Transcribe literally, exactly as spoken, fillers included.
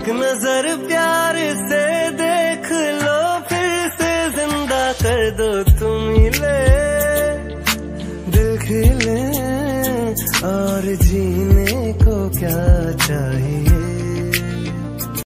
एक नजर प्यार से देख लो, फिर से जिंदा कर दो तुम मिले। दिल खिले और जीने को क्या चाहिए।